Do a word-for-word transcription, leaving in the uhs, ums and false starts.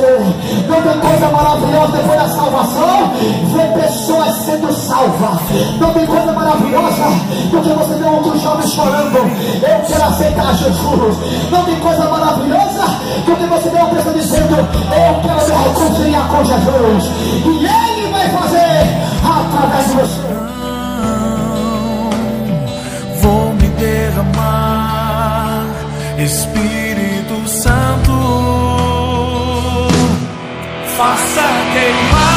você. Não tem coisa maravilhosa depois da salvação ver pessoas sendo salvas. Não tem coisa maravilhosa do que você ver outros jovens chorando: eu quero aceitar Jesus. Não tem coisa maravilhosa do que você ver uma pessoa dizendo: eu quero me reconciliar com Jesus, e Ele vai fazer através de você. Vou me derramar, Espírito Santo, faça queimar